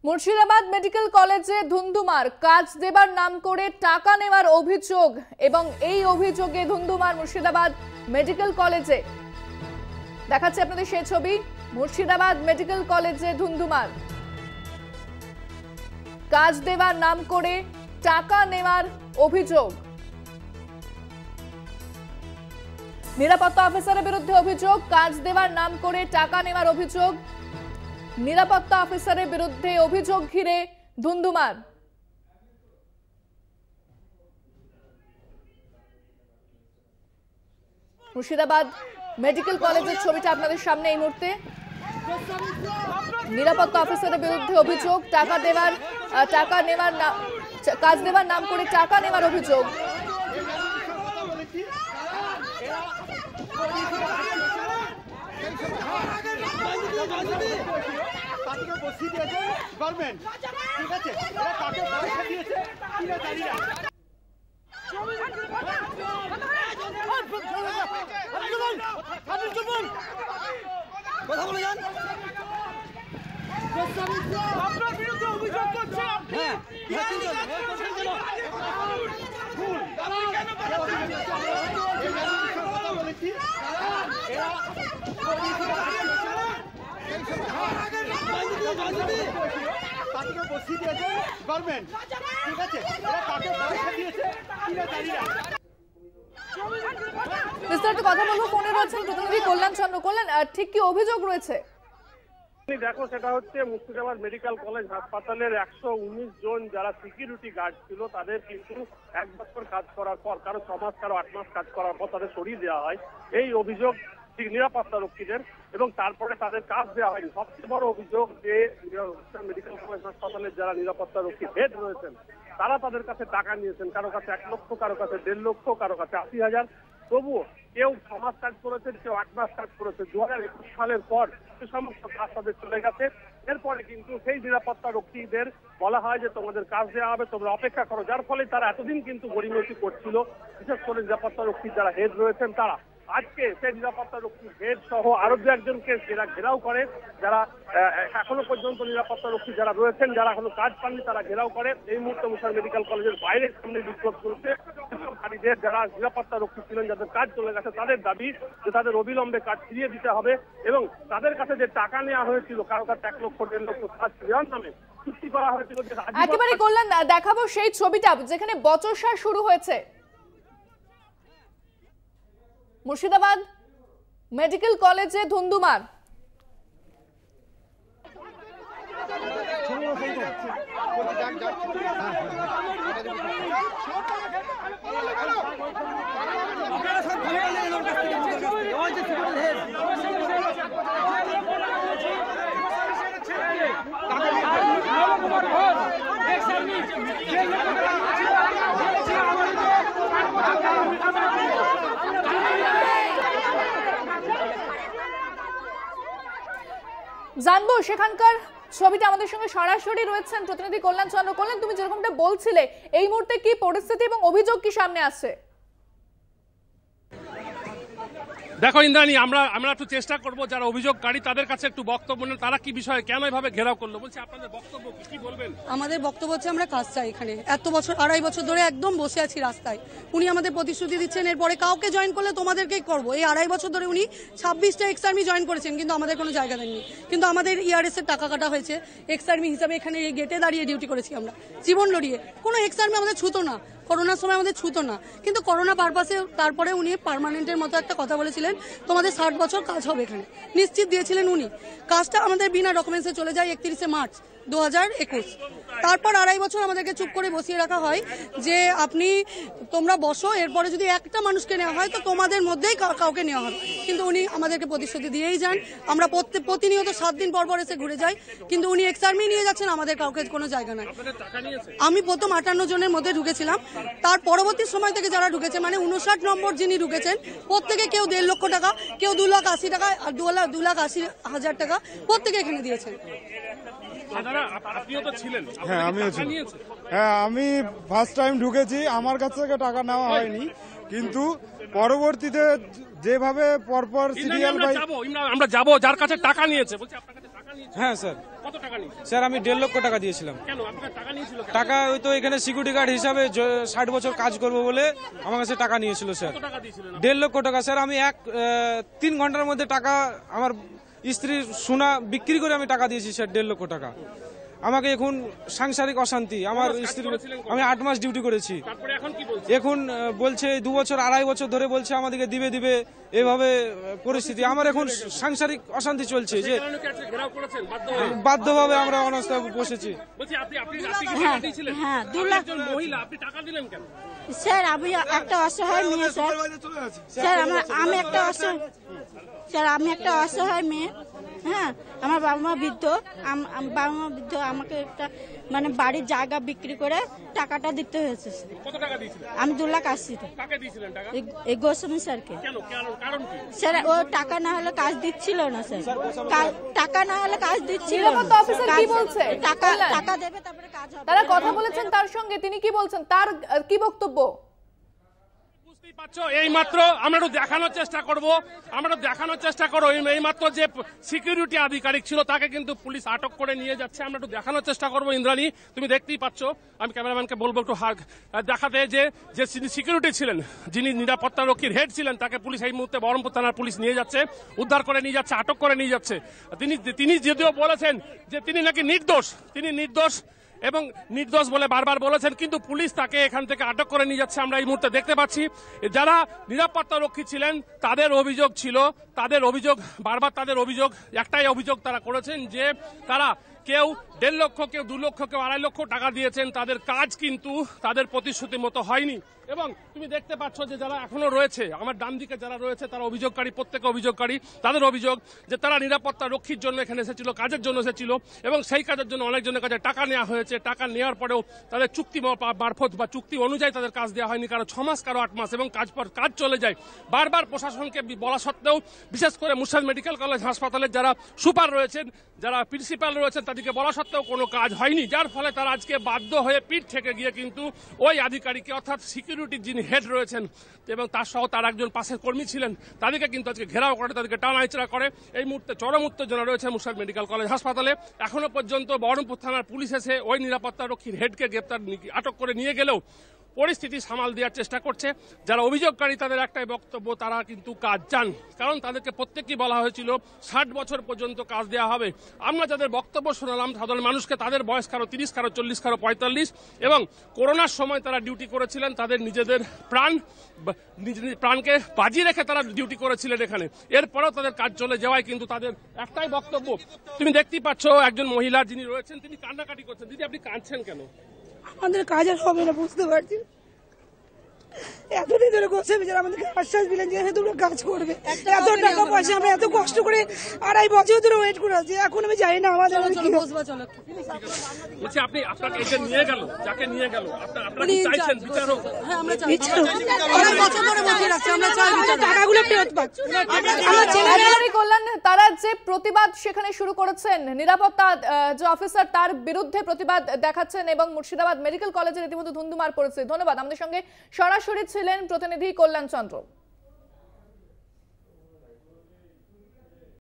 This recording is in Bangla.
মুর্শিদাবাদ মেডিকেল কলেজে ধুন্ধুমার, কাজ দেবার নাম করে টাকা নেওয়ার অভিযোগ এবং এই অভিযোগে ধুন্ধুমার মুর্শিদাবাদ মেডিকেল কলেজে। দেখাচ্ছি আপনাদের সেই ছবি। মুর্শিদাবাদ মেডিকেল কলেজে ধুন্ধুমার, কাজ দেবার নাম করে টাকা নেওয়ার অভিযোগ। নিরাপত্তা অফিসারের বিরুদ্ধে অভিযোগ, কাজ দেওয়ার নাম করে টাকা নেওয়ার অভিযোগ। নিরাপত্তা অফিসারের বিরুদ্ধে অভিযোগ ঘিরে ধুন্ধুমার। মুর্শিদাবাদ মেডিকেল কলেজের ছবিটা আপনাদের সামনে এই মুহূর্তে। নিরাপত্তা অফিসারের বিরুদ্ধে অভিযোগ, টাকা নেওয়ার কাজ দেওয়ার নাম করে টাকা নেওয়ার অভিযোগ। কথা বলে যান। আপনার বিরুদ্ধে অভিযোগ করছে বিস্তারিত কথা বলবো, ফোনে রয়েছেন প্রতিনিধি কল্যাণ চন্দ্র। কল্যাণ, ঠিক কি অভিযোগ রয়েছে? দেখো, সেটা হচ্ছে মুর্শিদাবাদ মেডিকেল কলেজ হাসপাতালের 119 জন যারা সিকিউরিটি গার্ড ছিল তাদের কিন্তু 1 বছর কাজ করার পর, কারো 6 মাস, কারো 8 মাস কাজ করার পর তাদের সরিয়ে দেওয়া হয়। এই অভিযোগ নিরাপত্তা রক্ষীদের, এবং তারপরে তাদের কাজ দেওয়া হয়নি। সবচেয়ে বড় অভিযোগ যে মেডিকেল কলেজ হাসপাতালের যারা নিরাপত্তা রক্ষী হেড রয়েছেন তারা তাদের কাছে টাকা নিয়েছেন, কারো কাছে 1 লক্ষ, কারো কাছে 1.5 লক্ষ, কারো কাছে 80,000। তবুও কেউ 6 মাস কাজ করেছেন, কেউ 8 মাস কাজ করেছে। 2021 সালের পর সে সমস্ত কাজ তাদের চলে গেছে। এরপরে কিন্তু সেই নিরাপত্তা রক্ষীদের বলা হয় যে তোমাদের কাজ দেওয়া হবে, তোমরা অপেক্ষা করো। যার ফলে তারা এতদিন কিন্তু গড়িমসি করছিল, বিশেষ করে নিরাপত্তা রক্ষীর যারা হেড রয়েছেন তারা। আজকে সেই নিরাপত্তা রক্ষী হেড সহ আরো 2-একজনকে ঘেরাও করে, যারা এখনো পর্যন্ত নিরাপত্তা রক্ষী যারা রয়েছেন, যারা এখনো কাজ পাননি, তারা ঘেরাও করে। এই মুহূর্তে মুর্শিদাবাদ মেডিকেল কলেজের বাইরে সামনে বিক্ষোভ করছে বিক্ষোভকারীদের। যারা নিরাপত্তা রক্ষী ছিলেন, যাদের কাজ চলে গেছে, তাদের দাবি যে তাদের অবিলম্বে কাজ ফিরিয়ে দিতে হবে, এবং তাদের কাছে যে টাকা নেওয়া হয়েছিল, কারো কাছে 1 লক্ষ, 1.5 লক্ষ কাজ দেওয়ার নামে চুক্তি করা হয়েছিল। একেবারে কল্যাণ, দেখাবো সেই ছবিটা যেখানে বচসা শুরু হয়েছে। মুর্শিদাবাদ মেডিকেল কলেজে ধুন্ধুমার। জানবো সেখানকার ছবিটা, আমাদের সঙ্গে সরাসরি রয়েছেন প্রতিনিধি কল্যাণ চন্দ্র। কল্যাণ, তুমি যেরকমটা বলছিলে, এই মুহূর্তে কি পরিস্থিতি এবং অভিযোগ কি সামনে আসছে? দেখো ইন্দ্রাণী, আমরা একটু চেষ্টা করব যারা অভিযোগকারী তাদের কাছে একটু বক্তব্য নেন, তারা কি বিষয়ে কেন এভাবে ঘেরাও করলো। বলছি, আপনাদের বক্তব্য কি বলবেন? আমাদের বক্তব্য হচ্ছে আমরা কাজ চাই। এখানে এত বছর, 2.5 বছর ধরে একদম বসে আছি রাস্তায়। উনি আমাদের প্রতিশ্রুতি দিচ্ছেন এরপরে কাউকে জয়েন করলে তোমাদেরকেই করবো। এই 2.5 বছর ধরে উনি 26টা এক্স আর্মি জয়েন করেছেন, কিন্তু আমাদের কোনো জায়গা দেননি। কিন্তু আমাদের ইআরএস এর টাকা কাটা হয়েছে। এক্স আর্মি হিসাবে এখানে এই গেটে দাঁড়িয়ে ডিউটি করেছি আমরা, জীবন লড়িয়ে। কোনো এক্স আর্মি আমাদের ছুতো না, করোনার সময় আমাদের ছুতো না। কিন্তু করোনা পারপাসে তারপরে উনি পার্মানেন্টের মতো একটা কথা বলেছিলেন, তোমাদের 60 বছর কাজ হবে এখানে, নিশ্চিত দিয়েছিলেন উনি। কাজটা আমাদের বিনা ডকুমেন্টসে চলে যায় 31শে মার্চ 2021। তারপর 2.5 বছর আমাদেরকে চুপ করে বসিয়ে রাখা হয় যে তোমরা বসো, এরপরে যদি একটা মানুষকে নেওয়া হয় তো তোমাদের মধ্যেই কাউকে নেওয়া হবে। কিন্তু উনি আমাদেরকে প্রতিশ্রুতি দিয়েই যান। আমরা প্রতিনিয়ত 7 দিন পর এসে ঘুরে যাই, কিন্তু উনি এক্স আর্মি নিয়ে যাচ্ছেন, আমাদের কাউকে কোনো জায়গা নাই। আমি প্রথম 58 জনের মধ্যে ঢুকেছিলাম, তার পরবর্তী সময় থেকে যারা ঢুকেছে, মানে 59 নম্বর যিনি ঢুকেছেন, প্রত্যেকে কেউ 1.5 লক্ষ টাকা, কেউ 2,80,000 টাকা আর 2,80,000 টাকা প্রত্যেকে এখানে দিয়েছেন। হ্যাঁ, আমিও ছিলাম। হ্যাঁ, আমি ফার্স্ট টাইম ঢুকেছি, আমার কাছ থেকে টাকা নেওয়া হয়নি, কিন্তু পরবর্তীতে যেভাবে পরপর সিরিয়াল আমরা যাবো যার কাছে টাকা নিয়েছে, বলছি আপনার কাছে টাকা হ্যাঁ স্যার। কত টাকা নিয়েছে? স্যার আমি 1.5 লক্ষ টাকা দিয়েছিলাম। কেন আপনার টাকা নিয়েছিল? টাকা ওই তো এখানে সিকিউরিটি গার্ড হিসাবে 60 বছর কাজ করব বলে আমার কাছে টাকা নিয়েছিল স্যার। কত টাকা দিয়েছিলেন? 1.5 লক্ষ টাকা স্যার। আমি 3 ঘন্টার মধ্যে টাকা আমার স্ত্রীর সোনা বিক্রি করে আমি টাকা দিয়েছি স্যার 1.5 লক্ষ টাকা। আমাকে এখন সাংসারিক অশান্তি, আমার স্ত্রী, আমি 8 মাস ডিউটি করেছি। তারপরে এখন কি বলছে? এখন বলছে 2 বছর 2.5 বছর ধরে বলছে আমাদেরকে দিবে এভাবে পরিস্থিতি। আমার এখন সাংসারিক অশান্তি চলছে যে কারণে কি আজকে ঘেরাও করেছেন বাধ্য হয়ে? বাধ্যভাবে আমরা অনাস্থায় বসেছি। বলছি আপনি কি টাকা দিয়েছিলেন? হ্যাঁ, 2 লাখ। একজন মহিলা, আপনি টাকা দিলেন কেন? স্যার আমি একটা অসহায় মেয়ে স্যার। স্যার আমি একটা অসহায় স্যার আমি একটা অসহায় মেয়ে। হ্যাঁ, আমার বাবা মা বৃদ্ধ, আমাকে একটা মানে বাড়ির জায়গা বিক্রি করে টাকাটা দিতে হয়েছে। কত টাকা দিয়েছিলেন? আমি 2,80,000 কাকে দিয়েছিলেন টাকা? এই গোস্বামী স্যারকে। কেন? কারণ কি? স্যার ও টাকা না হলে কাজ দিচ্ছিল না স্যার। টাকা না হলে কাজ দিচ্ছিল না। নিরাপত্তা অফিসার কি বলছে? টাকা দেবে তারপরে কাজ হবে। তারা কথা বলেছেন তার সঙ্গে, তিনি কি বলছেন, তার কি বক্তব্য? বুঝতেই পারছো, এই মাত্র আমরা একটু দেখানোর চেষ্টা করো এই মাত্র যে সিকিউরিটি আধিকারিক ছিল তাকে কিন্তু পুলিশ আটক করে নিয়ে যাচ্ছে। আমরা একটু দেখানোর চেষ্টা করবো। ইন্দ্রাণী, তুমি দেখতেই পাচ্ছ, আমি ক্যামেরাম্যানকে বলবো একটু দেখাতে যে সিকিউরিটি ছিলেন, যিনি নিরাপত্তা রক্ষীর হেড ছিলেন, তাকে পুলিশ এই মুহূর্তে বহরমপুর থানার পুলিশ নিয়ে যাচ্ছে, উদ্ধার করে নিয়ে যাচ্ছে, আটক করে নিয়ে যাচ্ছে। তিনি যদিও বলেছেন যে তিনি নাকি নির্দোষ এবং নির্দোষ বলে বারবার বলেছেন, কিন্তু পুলিশ তাকে এখান থেকে আটক করে নিয়ে যাচ্ছে। আমরা এই মুহূর্তে দেখতে পাচ্ছি যারা নিরাপত্তা রক্ষী ছিলেন তাদের অভিযোগ একটাই অভিযোগ তারা করেছেন যে তারা কেউ 1.5 লক্ষ, কেউ 2 লক্ষ, কেউ 2.5 লক্ষ টাকা দিয়েছেন। তাদের কাজ কিন্তু তাদের প্রতিশ্রুতি মতো হয়নি। এবং তুমি দেখতে পাচ্ছ যে যারা এখনো রয়েছে, আমার ডান দিকে যারা রয়েছে তারা অভিযোগকারী, প্রত্যেকে অভিযোগকারী। তাদের অভিযোগ যে তারা নিরাপত্তা রক্ষীর জন্য এখানে এসেছিল, কাজের জন্য এসেছিল, এবং সেই কাজের জন্য অনেকজনের কাছে টাকা নেওয়া হয়েছে। টাকা নেওয়ার পরেও তাদের চুক্তি মারফত বা চুক্তি অনুযায়ী তাদের কাজ দেওয়া হয়নি, কারো 6 মাস, কারো 8 মাস, এবং কাজ চলে যায়। বারবার প্রশাসনকে বলা সত্ত্বেও, বিশেষ করে মুর্শিদাবাদ মেডিকেল কলেজ হাসপাতালের যারা সুপার রয়েছেন, যারা প্রিন্সিপাল রয়েছেন, তাদেরকে বলা সত্ত্বেও কোনো কাজ হয়নি, যার ফলে তারা আজকে বাধ্য হয়ে পিঠ থেকে গিয়ে কিন্তু ওই আধিকারিককে, অর্থাৎ সিকিউরিটির যিনি হেড রয়েছেন এবং তার সহ তার একজন পাশের কর্মী ছিলেন, তাদেরকে কিন্তু আজকে ঘেরাও করে, তাদেরকে টানাইচড়া করে। এই মুহূর্তে চরম উত্তেজনা রয়েছে মুর্শিদাবাদ মেডিকেল কলেজ হাসপাতালে। এখনো পর্যন্ত বহরমপুর থানার পুলিশ এসে ওই নিরাপত্তা রক্ষীর হেডকে আটক করে নিয়ে গেলেও পরিস্থিতি সামাল দেওয়ার চেষ্টা করছে। যারা অভিযোগকারী তাদের একটাই বক্তব্য, তারা কিন্তু কাজ চান, কারণ তাদেরকে প্রত্যেককেই বলা হয়েছিল 60 বছর পর্যন্ত কাজ দেওয়া হবে। আমরা যাদের বক্তব্য শোনালাম সাধারণ মানুষকে, তাদের বয়স কারো 30, কারো 40, কারো 45, এবং করোনার সময় তারা ডিউটি করেছিলেন, তাদের নিজেদের প্রাণকে বাজি রেখে তারা ডিউটি করেছিলেন এখানে। এরপরেও তাদের কাজ চলে যাওয়ায় কিন্তু তাদের একটাই বক্তব্য। তুমি দেখতেই পাচ্ছ একজন মহিলা যিনি রয়েছেন তিনি কান্নাকাটি করছেন। দিদি, আপনি কাঁদছেন কেন? আমাদের কাজ আর হবে না, বুঝতে পারছি। এতদিন ধরে গোস্বামী যারা আমাদেরকে আশ্বাস দিলেন যে তোমরা কাজ করবে, এত টাকা পয়সা আমরা এত কষ্ট করে 2.5 বছর ধরে ওয়েট করে আছি, এখন আমি জানি না আমাদের কি বলছি। আপনি আপনাকে একে নিয়ে গেল, যাকে নিয়ে গেল, আপনারা কি চাইছেন বিচার হোক? হ্যাঁ, আমরা চাই বিচার। অনেক বছর ধরে বসে রাখছি, আমরা চাই বিচার, টাকাগুলো ফেরত পাই। কল্যাণ, তারা যে প্রতিবাদ সেখানে শুরু করেছেন, নিরাপত্তা যে অফিসার তার বিরুদ্ধে প্রতিবাদ দেখাচ্ছেন, এবং মুর্শিদাবাদ মেডিকেল কলেজের রীতিমতো ধুন্ধুমার পড়েছে। ধন্যবাদ। আমাদের সঙ্গে সরাসরি ছিলেন প্রতিনিধি কল্যাণ চন্দ্র।